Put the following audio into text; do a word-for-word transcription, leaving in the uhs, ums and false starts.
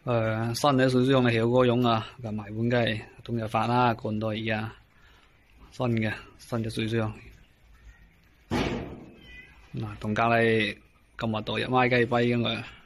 誒新嘅水箱係曉嗰種啊，咁買碗雞冬日發啦，過到而家新嘅新嘅水箱。嗱，同隔離今日度入買雞跛嘅我。